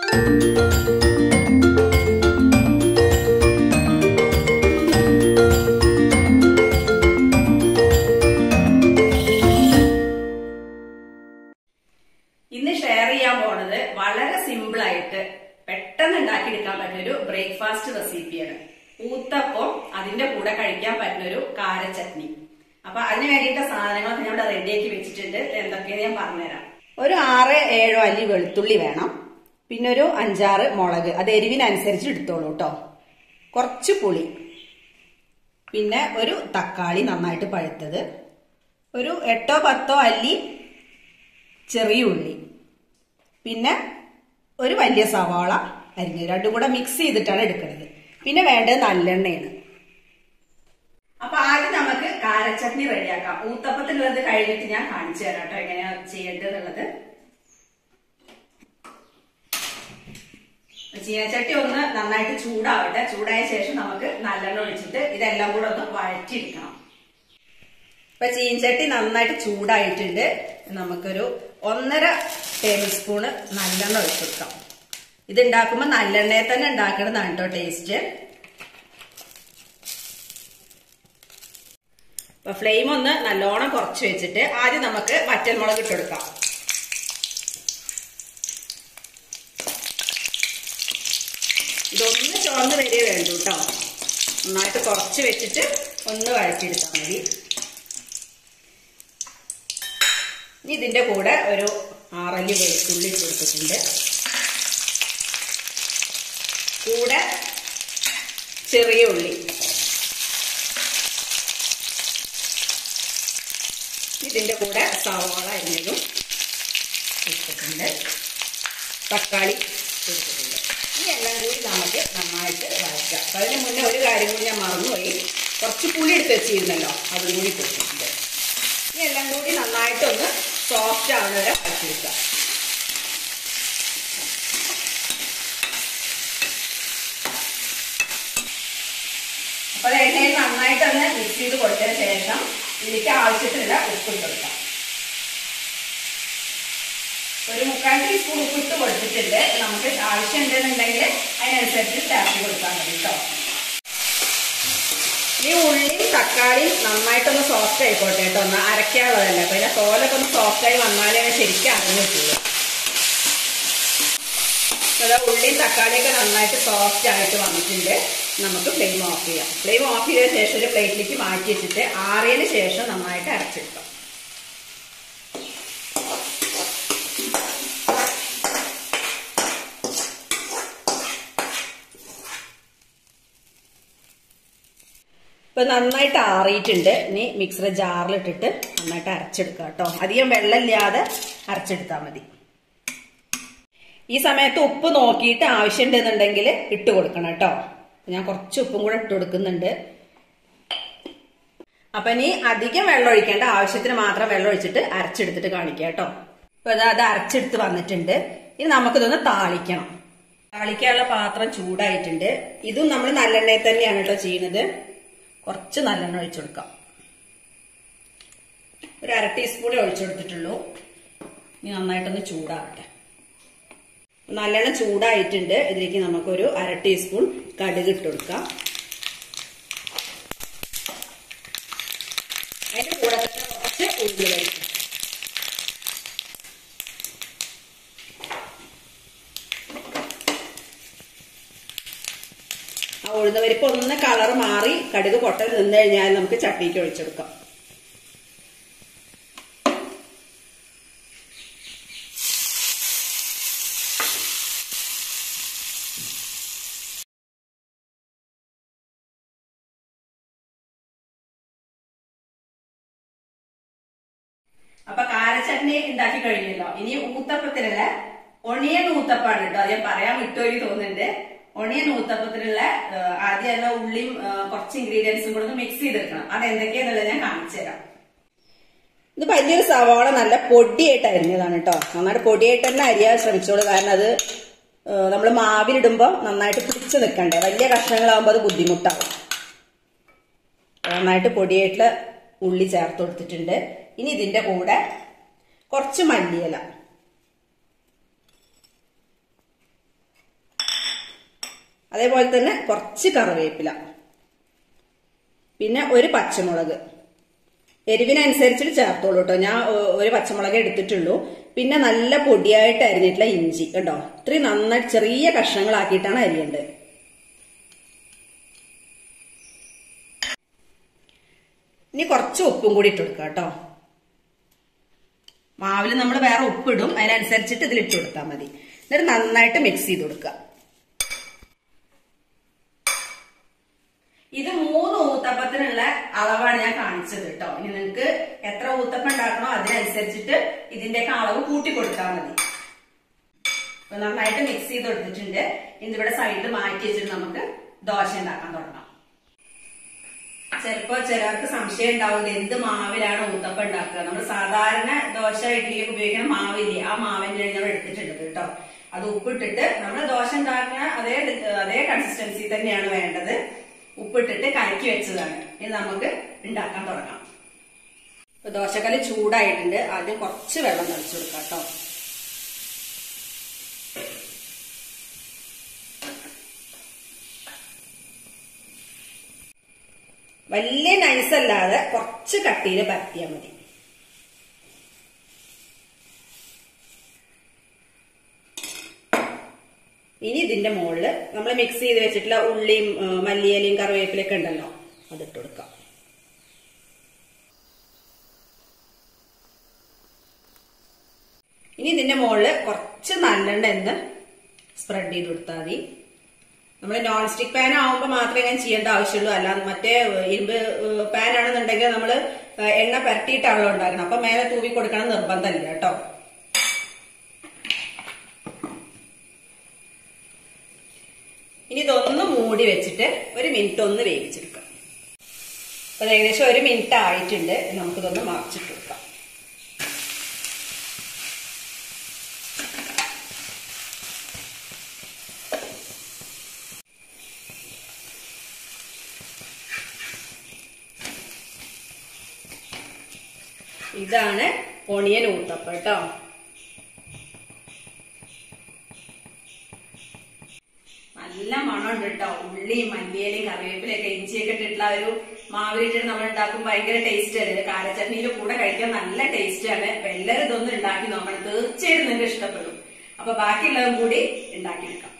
ഇന്ന് ഷെയർ ചെയ്യാൻ പോണത് വളരെ സിമ്പിൾ ആയിട്ട് പെട്ടെന്ന് ഉണ്ടാക്കിയെടുക്കാൻ പറ്റുന്നൊരു ബ്രേക്ക്ഫാസ്റ്റ് റെസിപ്പിയാണ്. ഊത്തപ്പം അതിന്റെ കൂടെ കഴിക്കാൻ പറ്റുന്നൊരു കാര ചട്നി. അപ്പൊ അതിന് വേണ്ടിയിട്ട് സാധനങ്ങളൊക്കെ ഞാൻ ഇവിടെ റെഡിയാക്കി വെച്ചിട്ടുണ്ട്. എന്തൊക്കെയാണ് ഞാൻ പറഞ്ഞുതരാം. ഒരു 6-7 അല്ലി വെളുത്തുള്ളി വേണം. പിന്നെ ഒരു 5-6 മുളക്, അത് എരിവിനനുസരിച്ച് എടുത്തോളൂ കേട്ടോ. കുറച്ച് പുളി, പിന്നെ ഒരു തക്കാളി നന്നായിട്ട് പഴുത്തത്, ഒരു 8-10 അല്ലി ചെറിയ ഉള്ളി, പിന്നെ ഒരു വലിയ സവാള അരിഞ്ഞത്. രണ്ടും കൂടെ മിക്സ് ചെയ്തിട്ടാണ് എടുക്കുന്നത്. പിന്നെ വേണ്ടത് നല്ലെണ്ണയാണ്. അപ്പൊ ആദ്യം നമുക്ക് കാരച്ചട്നി റെഡിയാക്കാം. ഊത്തപ്പത്തിനുള്ളത് കഴിഞ്ഞിട്ട് ഞാൻ കാണിച്ചു തരാം കേട്ടോ എങ്ങനെയാ ചെയ്യേണ്ടതെന്നുള്ളത്. ചീനച്ചട്ടി ഒന്ന് നന്നായിട്ട് ചൂടാവട്ടെ. ചൂടായ ശേഷം നമുക്ക് നല്ലെണ്ണ ഒഴിച്ചിട്ട് ഇതെല്ലാം കൂടെ ഒന്ന് വഴറ്റിയെടുക്കണം. ഇപ്പൊ ചീനച്ചട്ടി നന്നായിട്ട് ചൂടായിട്ടുണ്ട്. നമുക്കൊരു 1.5 ടേബിൾ സ്പൂണ് നല്ലെണ്ണ ഒഴിച്ചെടുക്കാം. ഇത് ഉണ്ടാക്കുമ്പോ നല്ലെണ്ണയെ തന്നെ ഉണ്ടാക്കണതാണ് കേട്ടോ ടേസ്റ്റ്. അപ്പൊ ഫ്ലെയിം ഒന്ന് നല്ലോണം കുറച്ച് വെച്ചിട്ട് ആദ്യം നമുക്ക് വറ്റൽമുളക് ഇട്ടെടുക്കാം. ഇതൊന്ന് ചുവന്ന് വരികയേ വേണ്ടൂ കേട്ടോ. നന്നായിട്ട് കുറച്ച് വെച്ചിട്ട് ഒന്ന് വഴറ്റിയെടുത്താൽ മതി. ഇനി ഇതിന്റെ കൂടെ ഒരു 6 അല്ലി വെളുത്തുള്ളി ഇട്ട് കൊടുത്തിട്ടുണ്ട്. കൂടെ ചെറിയ ഉള്ളി, ഇതിന്റെ കൂടെ സവാള അരിഞ്ഞതും ഇട്ടിട്ടുണ്ട്, തക്കാളി കൊടുത്തിട്ടുണ്ട്. ഈ എല്ലാം കൂടി നമുക്ക് നന്നായിട്ട് വഴറ്റാം. അപ്പൊ അതിന് മുന്നേ ഒരു കാര്യം കൂടി ഞാൻ മറന്നുപോയി. കുറച്ച് പുളി എടുത്ത് വെച്ചിരുന്നല്ലോ, അതും കൂടി കൊടുത്തിട്ടുണ്ട്. ഈ എല്ലാം കൂടി നന്നായിട്ടൊന്ന് സോഫ്റ്റ് ആവുന്ന വരെ വഴറ്റിയെടുക്കാം. അപ്പൊ എണ്ണയിൽ നന്നായിട്ടൊന്ന് മിക്സ് ചെയ്ത് കൊടുത്തതിന് ശേഷം ഇതിലേക്ക് ആവശ്യത്തിനുള്ള ഉപ്പ് ഇട്ട് കൊടുക്കാം. ഒരു 3/4 ടീസ്പൂൺ ഉപ്പിട്ട് കൊടുത്തിട്ടുണ്ട്. നമുക്ക് ആവശ്യം ഉണ്ടെന്നുണ്ടെങ്കിൽ അതിനനുസരിച്ച് ചേർത്ത് കൊടുക്കാൻ മതി കേട്ടോ. ഈ ഉള്ളിയും തക്കാളിയും നന്നായിട്ടൊന്ന് സോഫ്റ്റ് ആയിക്കോട്ടെ കേട്ടോ. ഒന്ന് അരയ്ക്കാനുള്ളതല്ലേ. അപ്പൊ ഇതിന്റെ തോലൊക്കെ ഒന്ന് സോഫ്റ്റ് ആയി വന്നാലേ ശരിക്കും അറിഞ്ഞു കിട്ടുള്ളൂ. ഉള്ളിയും തക്കാളിയൊക്കെ നന്നായിട്ട് സോഫ്റ്റ് ആയിട്ട് വന്നിട്ടുണ്ട്. നമുക്ക് ഫ്ലെയിം ഓഫ് ചെയ്യാം. ഫ്ലെയിം ഓഫ് ചെയ്ത ശേഷം ഒരു പ്ലേറ്റിലേക്ക് മാറ്റി വെച്ചിട്ട് ആറിയതിന് ശേഷം നന്നായിട്ട് അരച്ചെടുക്കാം. ഇപ്പൊ നന്നായിട്ട് ആറിയിട്ടുണ്ട്. ഇനി മിക്സർ ജാറിലിട്ടിട്ട് നന്നായിട്ട് അരച്ചെടുക്കുക കേട്ടോ. അധികം വെള്ളമില്ലാതെ അരച്ചെടുത്താൽ മതി. ഈ സമയത്ത് ഉപ്പ് നോക്കിയിട്ട് ആവശ്യമുണ്ടെന്നുണ്ടെങ്കിൽ ഇട്ട് കൊടുക്കണം കേട്ടോ. ഞാൻ കുറച്ച് ഉപ്പും കൂടെ ഇട്ട് കൊടുക്കുന്നുണ്ട്. അപ്പൊ ഇനി അധികം വെള്ളം ഒഴിക്കേണ്ട, ആവശ്യത്തിന് മാത്രം വെള്ളം ഒഴിച്ചിട്ട് അരച്ചെടുത്തിട്ട് കാണിക്കാം കേട്ടോ. ഇപ്പൊ അത് അരച്ചെടുത്ത് വന്നിട്ടുണ്ട്. ഇനി നമുക്കിതൊന്ന് താളിക്കണം. താളിക്കാനുള്ള പാത്രം ചൂടായിട്ടുണ്ട്. ഇതും നമ്മൾ നല്ലെണ്ണയിൽ തന്നെയാണ് കേട്ടോ ചെയ്യുന്നത്. കുറച്ച് നല്ലെണ്ണ ഒഴിച്ചു കൊടുക്കാം. ഒരു 1/2 ടീസ്പൂണേ ഒഴിച്ചു കൊടുത്തിട്ടുള്ളൂ. ഇനി നന്നായിട്ടൊന്ന് ചൂടാവട്ടെ. നല്ലെണ്ണ ചൂടായിട്ടുണ്ട്. ഇതിലേക്ക് നമുക്കൊരു 1/2 ടീസ്പൂൺ കടുക് ഇട്ട് കൊടുക്കാം. അതിന്റെ കൂടെ തന്നെ കുറച്ച് ഉഴുന്ന് പരിപ്പ്. ആ ഉഴുന്ന് പരിപ്പ് ഒന്ന് കളർ മാറി കടുക് പൊട്ടൽ നിന്ന് കഴിഞ്ഞാൽ നമുക്ക് ചട്ടിക്ക് ഒഴിച്ചെടുക്കാം. അപ്പൊ കാരച്ചട്നി ഉണ്ടാക്കി കഴിഞ്ഞല്ലോ. ഇനി ഊത്തപ്പത്തിനുള്ള ഒണിയൻ ഊത്തപ്പാണ് കേട്ടോ. അത് ഞാൻ പറയാൻ വിട്ടുപോയി തോന്നുന്നുണ്ട്. ഒണിയൻ ഊത്തപ്പത്തിനുള്ള ആദ്യം തന്നെ ഉള്ളിയും കുറച്ച് ഇൻഗ്രീഡിയൻസും കൂടെ ഒന്ന് മിക്സ് ചെയ്തെടുക്കണം. അത് എന്തൊക്കെയാന്നുള്ളത് ഞാൻ കാണിച്ചു തരാം. ഇത് വലിയൊരു സവാള നല്ല പൊടിയായിട്ട് അരിഞ്ഞതാണ് കേട്ടോ. നന്നായിട്ട് പൊടിയായിട്ട് തന്നെ അരിയാൻ ശ്രമിച്ചോളൂ. കാരണം അത് നമ്മൾ മാവിലിടുമ്പോ നന്നായിട്ട് പിടിച്ചു നിൽക്കണ്ടേ. വലിയ കഷ്ണങ്ങളാകുമ്പോൾ അത് ബുദ്ധിമുട്ടാവും. നന്നായിട്ട് പൊടിയായിട്ടുള്ള ഉള്ളി ചേർത്ത് കൊടുത്തിട്ടുണ്ട്. ഇനി ഇതിന്റെ കൂടെ കുറച്ച് മല്ലിയില, അതേപോലെ തന്നെ കുറച്ച് കറിവേപ്പില, പിന്നെ ഒരു പച്ചമുളക്. എരിവിനനുസരിച്ചിട്ട് ചേർത്തോളൂ കേട്ടോ. ഞാൻ ഒരു പച്ചമുളക് എടുത്തിട്ടുള്ളൂ. പിന്നെ നല്ല പൊടിയായിട്ട് അരിഞ്ഞിട്ടുള്ള ഇഞ്ചി കേട്ടോ. ഇത്രയും നന്നായിട്ട് ചെറിയ കഷ്ണങ്ങളാക്കിയിട്ടാണ് അരിയേണ്ടത്. ഇനി കുറച്ച് ഉപ്പും കൂടി ഇട്ട് കൊടുക്കുക കേട്ടോ. മാവിൽ നമ്മൾ വേറെ ഉപ്പിടും, അതിനനുസരിച്ചിട്ട് ഇതിൽ ഇട്ട് കൊടുത്താൽ മതി. എന്നിട്ട് നന്നായിട്ട് മിക്സ് ചെയ്ത് കൊടുക്കുക. ഇത് 3 ഊത്തപ്പത്തിനുള്ള അളവാണ് ഞാൻ കാണിച്ചത് കേട്ടോ. ഇനി നിങ്ങൾക്ക് എത്ര ഊത്തപ്പം ഉണ്ടാക്കണോ അതിനനുസരിച്ചിട്ട് ഇതിന്റെയൊക്കെ അളവ് കൂട്ടി കൊടുത്താൽ മതി. അപ്പൊ നന്നായിട്ട് മിക്സ് ചെയ്ത് കൊടുത്തിട്ടുണ്ട്. ഇതിവിടെ സൈഡിൽ മാറ്റി വെച്ചിട്ട് നമുക്ക് ദോശ ഉണ്ടാക്കാൻ തുടങ്ങാം. ചിലപ്പോ ചിലർക്ക് സംശയം ഉണ്ടാവും എന്ത് മാവിലാണ് ഊത്തപ്പം ഉണ്ടാക്കുക. നമ്മൾ സാധാരണ ദോശ ഇഡ്ഡലിയൊക്കെ ഉപയോഗിക്കുന്ന മാവില്ലേ, ആ മാവിന്റെ നമ്മൾ എടുത്തിട്ടുണ്ട് കേട്ടോ. അത് ഉപ്പിട്ടിട്ട് നമ്മൾ ദോശ ഉണ്ടാക്കുന്ന അതേ കൺസിസ്റ്റൻസി തന്നെയാണ് വേണ്ടത്. ഉപ്പിട്ടിട്ട് കലക്കി വെച്ചതാണ്. ഇനി നമുക്ക് ഉണ്ടാക്കാൻ തുടങ്ങാം. ഇപ്പൊ ദോശക്കല്ല് ചൂടായിട്ടുണ്ട്. ആദ്യം കുറച്ച് വെള്ളം നനച്ചു കൊടുക്കാം കേട്ടോ. വലിയ നൈസല്ലാതെ കുറച്ച് കട്ടിയിൽ പരത്തിയാൽ മതി. ഇനി ഇതിന്റെ മുകളില് നമ്മൾ മിക്സ് ചെയ്ത് വെച്ചിട്ടുള്ള ഉള്ളിയും മല്ലിയിലയും കറിവേപ്പിലൊക്കെ ഉണ്ടല്ലോ, അതിട്ട് കൊടുക്കാം. ഇനി ഇതിന്റെ മുകളില് കുറച്ച് നല്ലെണ്ണ എന്ന് സ്പ്രെഡ് ചെയ്ത് കൊടുത്താൽ മതി. നമ്മൾ നോൺ സ്റ്റിക് പാൻ ആവുമ്പോൾ മാത്രമേ ഞാൻ ചെയ്യേണ്ട ആവശ്യമുള്ളൂ. അല്ലാതെ മറ്റേ ഇരുമ്പ് പാൻ ആണെന്നുണ്ടെങ്കിൽ നമ്മൾ എണ്ണ പരട്ടിയിട്ടാണല്ലോ ഉണ്ടാക്കണം. അപ്പൊ മേലെ തൂവി കൊടുക്കണം നിർബന്ധമില്ല കേട്ടോ. ഇനി ഇതൊന്ന് മൂടി വെച്ചിട്ട് 1 മിനിറ്റ് ഒന്ന് വേവിച്ചെടുക്കാം. അപ്പൊ ഏകദേശം 1 മിനിറ്റ് ആയിട്ടുണ്ട്. നമുക്കിതൊന്ന് മറിച്ചിട്ട് കൊടുക്കാം. ഇതാണ് ഒണിയൻ ഊത്തപ്പം കേട്ടോ. നല്ല മണമുണ്ട് കേട്ടോ. ഉള്ളിയും മല്ലിയിലയും കറിവേപ്പിലൊക്കെ ഇഞ്ചിയൊക്കെ ഇട്ടിട്ടുള്ള ഒരു മാവിലിട്ട് നമ്മൾ ഉണ്ടാക്കും. ഭയങ്കര ടേസ്റ്റ് അല്ലേ. കാരച്ചട്നിയുടെ കൂടെ കഴിക്കാൻ നല്ല ടേസ്റ്റ് ആണ്. അപ്പൊ എല്ലാവരും ഇതൊന്നും ഉണ്ടാക്കി നോക്കണം. തീർച്ചയായിട്ടും നിങ്ങൾക്ക് ഇഷ്ടപ്പെടും. അപ്പൊ ബാക്കിയുള്ളതും കൂടി ഉണ്ടാക്കിയെടുക്കാം.